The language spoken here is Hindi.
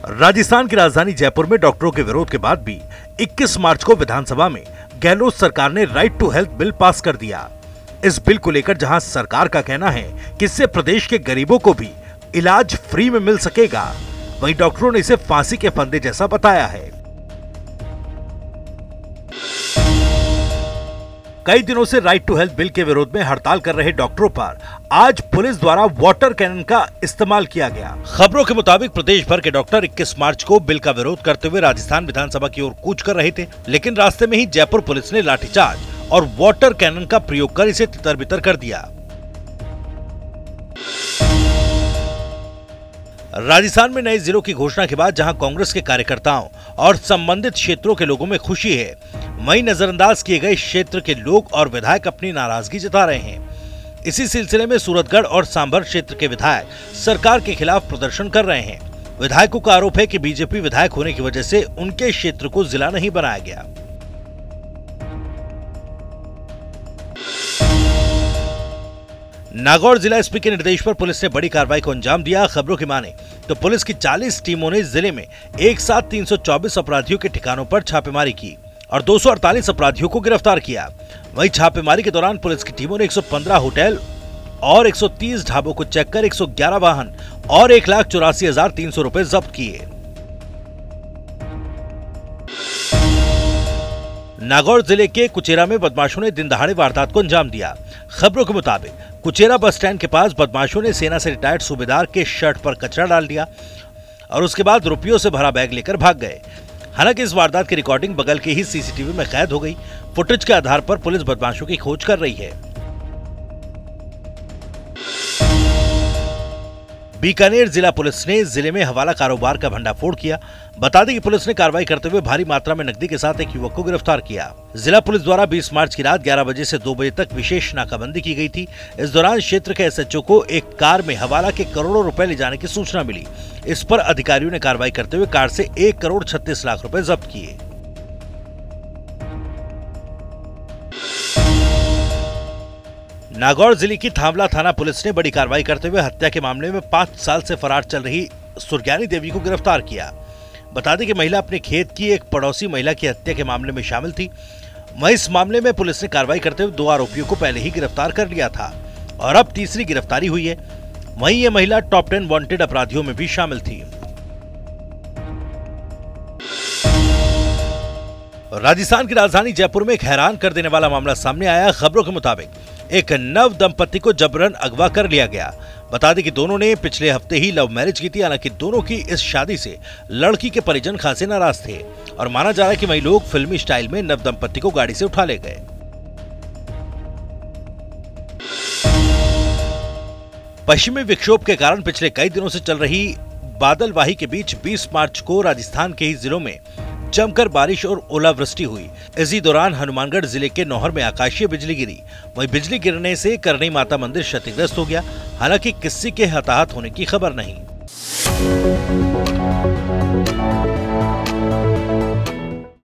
राजस्थान की राजधानी जयपुर में डॉक्टरों के विरोध के बाद भी 21 मार्च को विधानसभा में गहलोत सरकार ने right to health bill pass कर दिया। इस बिल को लेकर जहां सरकार का कहना है कि इससे प्रदेश के गरीबों को भी इलाज फ्री में मिल सकेगा, वहीं डॉक्टरों ने इसे फांसी के फंदे जैसा बताया है। कई दिनों से राइट टू हेल्थ बिल के विरोध में हड़ताल कर रहे डॉक्टरों पर आज पुलिस द्वारा वाटर कैनन का इस्तेमाल किया गया। खबरों के मुताबिक प्रदेश भर के डॉक्टर 21 मार्च को बिल का विरोध करते हुए राजस्थान विधानसभा की ओर कूच कर रहे थे, लेकिन रास्ते में ही जयपुर पुलिस ने लाठीचार्ज और वाटर कैनन का प्रयोग कर इसे तितर-बितर कर दिया। राजस्थान में नए जिलों की घोषणा के बाद जहां कांग्रेस के कार्यकर्ताओं और संबंधित क्षेत्रों के लोगों में खुशी है, वहीं नजरअंदाज किए गए क्षेत्र के लोग और विधायक अपनी नाराजगी जता रहे हैं। इसी सिलसिले में सूरतगढ़ और सांभर क्षेत्र के विधायक सरकार के खिलाफ प्रदर्शन कर रहे हैं। विधायकों का आरोप है कि बीजेपी विधायक होने की वजह से उनके क्षेत्र को जिला नहीं बनाया गया। नागौर जिला एसपी के निर्देश पर पुलिस ने बड़ी कार्रवाई को अंजाम दिया। खबरों की माने तो पुलिस की 40 टीमों ने जिले में एक साथ 324 अपराधियों के ठिकानों पर छापेमारी की और 248 अपराधियों को गिरफ्तार किया। वहीं छापेमारी के दौरान पुलिस की टीमों ने 115 होटल और 130 ढाबों को चेक कर 111 वाहन और 1,84,300 रुपए जब्त किए। नागौर जिले के कुचेरा में बदमाशों ने दिन दहाड़े वारदात को अंजाम दिया। खबरों के मुताबिक कुचेरा बस स्टैंड के पास बदमाशों ने सेना से रिटायर्ड सूबेदार के शर्ट पर कचरा डाल दिया और उसके बाद रुपयों से भरा बैग लेकर भाग गए। हालांकि इस वारदात की रिकॉर्डिंग बगल के ही सीसीटीवी में कैद हो गई। फुटेज के आधार पर पुलिस बदमाशों की खोज कर रही है। बीकानेर जिला पुलिस ने जिले में हवाला कारोबार का भंडाफोड़ किया। बता दें कि पुलिस ने कार्रवाई करते हुए भारी मात्रा में नकदी के साथ एक युवक को गिरफ्तार किया। जिला पुलिस द्वारा 20 मार्च की रात 11 बजे से 2 बजे तक विशेष नाकाबंदी की गई थी। इस दौरान क्षेत्र के एसएचओ को एक कार में हवाला के करोड़ों रुपए ले जाने की सूचना मिली। इस पर अधिकारियों ने कार्रवाई करते हुए कार से 1 करोड़ 36 लाख रुपए जब्त किए। नागौर जिले की थांवला थाना पुलिस ने बड़ी कार्रवाई करते हुए हत्या के मामले में 5 साल से फरार चल रही सुरज्ञानी देवी को गिरफ्तार किया। बता दें कि महिला अपने खेत की एक पड़ोसी महिला की हत्या के मामले में शामिल थी। वहीं इस मामले में पुलिस ने कार्रवाई करते हुए 2 आरोपियों को पहले ही गिरफ्तार कर लिया था और अब तीसरी गिरफ्तारी हुई है। वहीं ये महिला टॉप 10 वांटेड अपराधियों में भी शामिल थी। राजस्थान की राजधानी जयपुर में एक हैरान कर देने वाला मामला सामने आया। खबरों के मुताबिक एक नव दंपति को जबरन अगवा कर लिया गया। बता दें कि दोनों ने पिछले हफ्ते ही लव मैरिज की थी। हालांकि दोनों की इस शादी से लड़की के परिजन खासे नाराज थे और माना जा रहा है कि वही लोग फिल्मी स्टाइल में नव दंपति को गाड़ी से उठा ले गए। पश्चिमी विक्षोभ के कारण पिछले कई दिनों से चल रही बादलवाही के बीच 20 मार्च को राजस्थान के ही जिलों में जमकर बारिश और ओलावृष्टि हुई। इसी दौरान हनुमानगढ़ जिले के नौहर में आकाशीय बिजली गिरी। वहीं बिजली गिरने से करणी माता मंदिर क्षतिग्रस्त हो गया। हालांकि किसी के हताहत होने की खबर नहीं।